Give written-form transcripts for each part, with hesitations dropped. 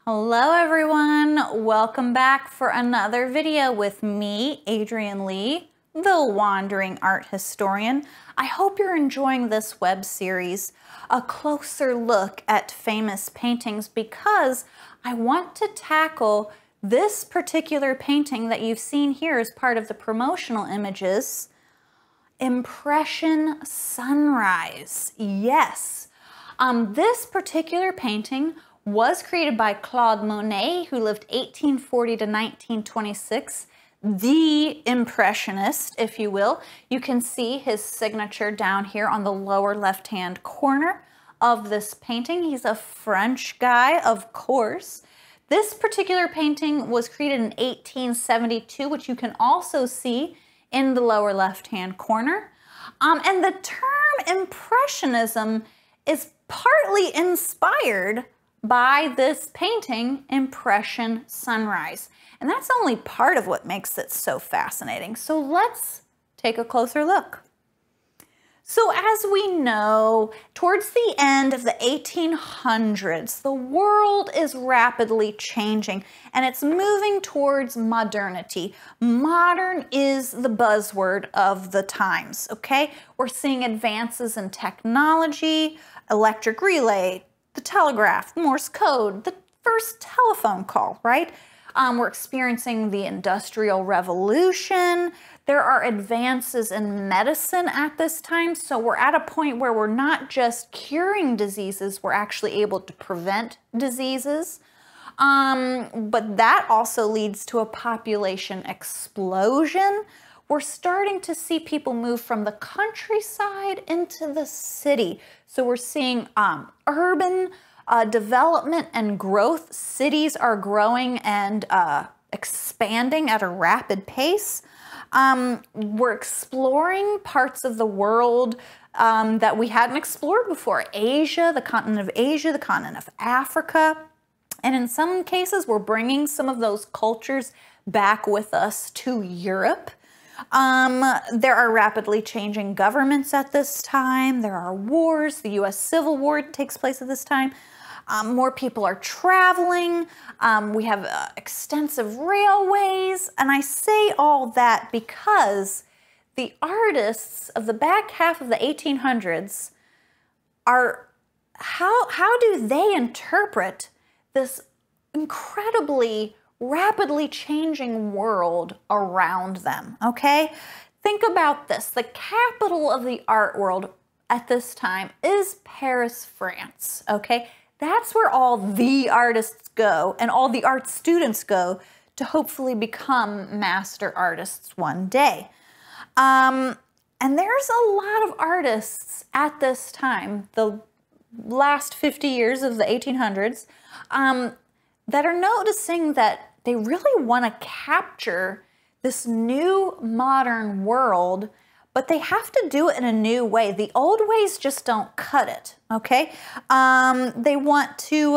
Hello everyone, welcome back for another video with me, Adrienne Lee, the Wandering Art Historian. I hope you're enjoying this web series, a closer look at famous paintings, because I want to tackle this particular painting that you've seen here as part of the promotional images, Impression Sunrise. Yes, this particular painting was created by Claude Monet, who lived 1840 to 1926, the Impressionist, if you will. You can see his signature down here on the lower left-hand corner of this painting. He's a French guy, of course. This particular painting was created in 1872, which you can also see in the lower left-hand corner. And the term Impressionism is partly inspired by this painting, Impression Sunrise. And that's only part of what makes it so fascinating. So let's take a closer look. So as we know, towards the end of the 1800s, the world is rapidly changing and it's moving towards modernity. Modern is the buzzword of the times, okay? We're seeing advances in technology, electric relay, the telegraph, Morse code, the first telephone call, right? We're experiencing the Industrial Revolution. There are advances in medicine at this time, so we're at a point where we're not just curing diseases, we're actually able to prevent diseases. But that also leads to a population explosion. We're starting to see people move from the countryside into the city. So we're seeing urban development and growth. Cities are growing and expanding at a rapid pace. We're exploring parts of the world that we hadn't explored before. Asia, the continent of Asia, the continent of Africa. And in some cases, we're bringing some of those cultures back with us to Europe. There are rapidly changing governments at this time. There are wars. The U.S. Civil War takes place at this time. More people are traveling. We have extensive railways. And I say all that because the artists of the back half of the 1800s are, how do they interpret this incredibly rapidly changing world around them, okay? Think about this. The capital of the art world at this time is Paris, France, okay? That's where all the artists go and all the art students go to hopefully become master artists one day. And there's a lot of artists at this time, the last 50 years of the 1800s, that are noticing that they really want to capture this new modern world, but they have to do it in a new way. The old ways just don't cut it, okay? They want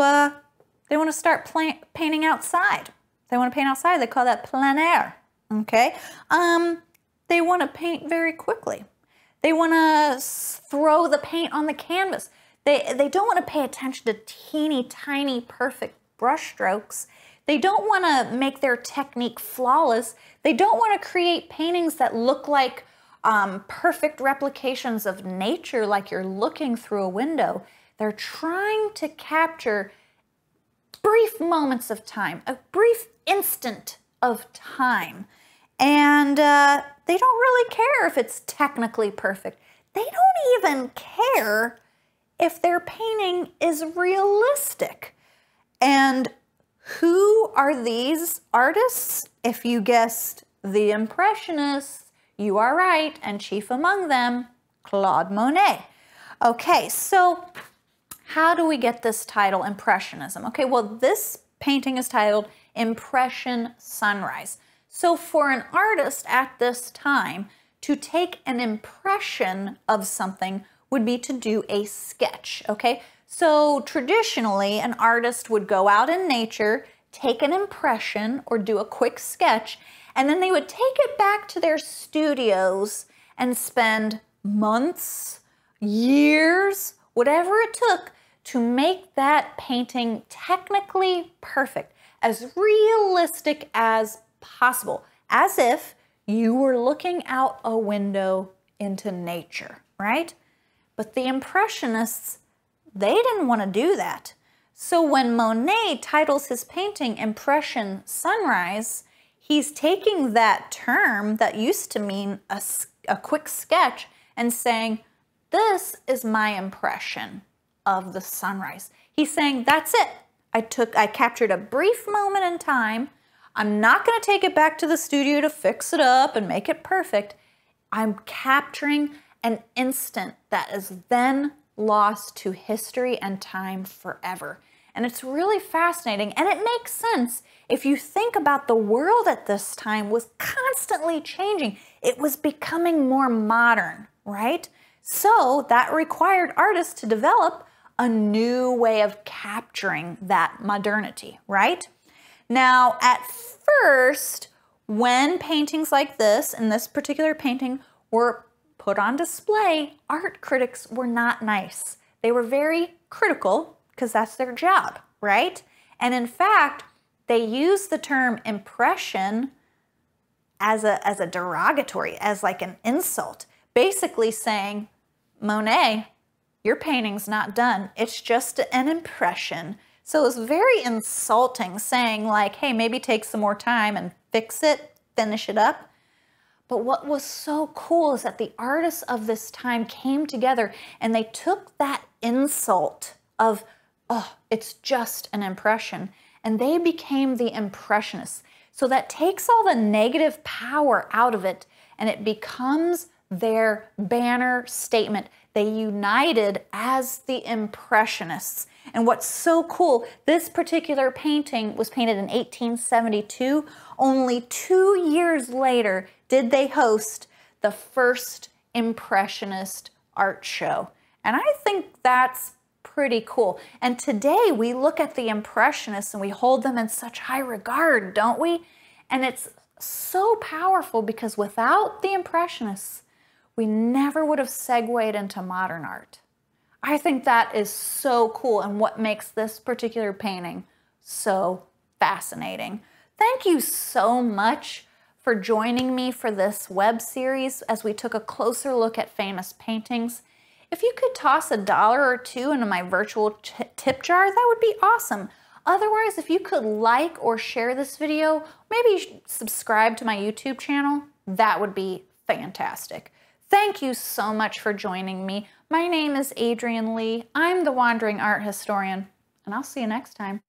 to start painting outside. They want to paint outside. They call that plein air, okay? They want to paint very quickly. They want to throw the paint on the canvas. They don't want to pay attention to teeny tiny perfect brush strokes. They don't want to make their technique flawless. They don't want to create paintings that look like perfect replications of nature, like you're looking through a window. They're trying to capture brief moments of time, a brief instant of time. And they don't really care if it's technically perfect. They don't even care if their painting is realistic. And who are these artists? If you guessed the Impressionists, you are right, and chief among them, Claude Monet. Okay, so how do we get this title, Impressionism? Okay, well, this painting is titled Impression Sunrise. So for an artist at this time, to take an impression of something would be to do a sketch, okay? So traditionally, an artist would go out in nature, take an impression or do a quick sketch, and then they would take it back to their studios and spend months, years, whatever it took to make that painting technically perfect, as realistic as possible, as if you were looking out a window into nature, right? But the Impressionists, they didn't want to do that. So when Monet titles his painting Impression Sunrise, he's taking that term that used to mean a quick sketch and saying, this is my impression of the sunrise. He's saying, that's it. I captured a brief moment in time. I'm not going to take it back to the studio to fix it up and make it perfect. I'm capturing an instant that is then lost to history and time forever. And it's really fascinating, and it makes sense if you think about the world at this time was constantly changing. It was becoming more modern, right? So that required artists to develop a new way of capturing that modernity, right? Now, at first, when paintings like this, and this particular painting, were put on display, art critics were not nice. They were very critical because that's their job, right? And in fact, they used the term impression as a derogatory, as like an insult, basically saying, Monet, your painting's not done. It's just an impression. So it was very insulting, saying like, hey, maybe take some more time and fix it, finish it up. But what was so cool is that the artists of this time came together and they took that insult of, oh, it's just an impression, and they became the Impressionists. So that takes all the negative power out of it, and it becomes their banner statement. They united as the Impressionists. And what's so cool, this particular painting was painted in 1872. Only 2 years later did they host the first Impressionist art show. And I think that's pretty cool. And today we look at the Impressionists and we hold them in such high regard, don't we? And it's so powerful because without the Impressionists, we never would have segued into modern art. I think that is so cool and what makes this particular painting so fascinating. Thank you so much for joining me for this web series as we took a closer look at famous paintings. If you could toss $1 or $2 into my virtual tip jar, that would be awesome. Otherwise, if you could like or share this video, maybe subscribe to my YouTube channel, that would be fantastic. Thank you so much for joining me. My name is Adrienne Lee. I'm the Wandering Art Historian, and I'll see you next time.